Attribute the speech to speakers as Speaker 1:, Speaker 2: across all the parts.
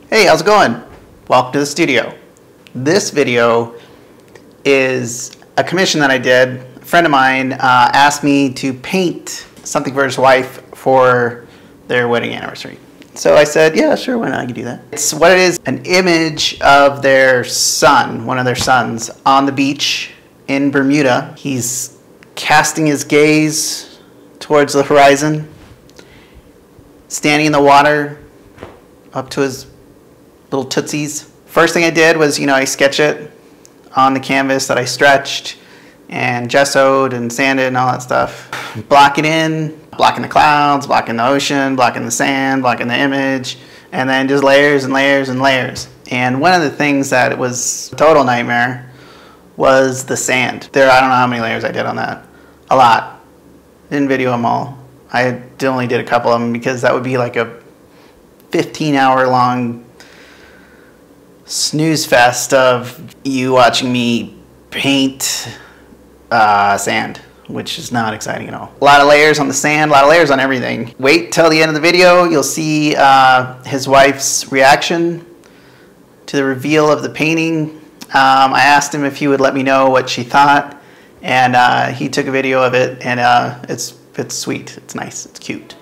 Speaker 1: Hey, how's it going? Welcome to the studio. This video is a commission that I did. A friend of mine asked me to paint something for his wife for their wedding anniversary. So I said, yeah, sure, why not? I can do that. It's what it is, an image of their son, one of their sons, on the beach in Bermuda. He's casting his gaze towards the horizon, standing in the water up to his little tootsies. First thing I did was, I sketch it on the canvas that I stretched and gessoed and sanded and all that stuff. Block it in, blocking the clouds, blocking the ocean, blocking the sand, blocking the image, and then just layers and layers and layers. And one of the things that was a total nightmare was the sand. I don't know how many layers I did on that. A lot. Didn't video them all. I only did a couple of them because that would be like a 15-hour long snooze fest of you watching me paint sand, which is not exciting at all. A lot of layers on the sand, a lot of layers on everything. Wait till the end of the video, you'll see his wife's reaction to the reveal of the painting. I asked him if he would let me know what she thought, and he took a video of it, and it's sweet, it's nice, it's cute.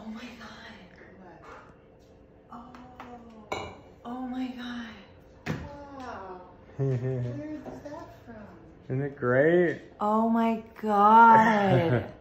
Speaker 2: Oh my God. What? Oh my God. Wow. Where is that from?
Speaker 3: Isn't it great?
Speaker 2: Oh my God.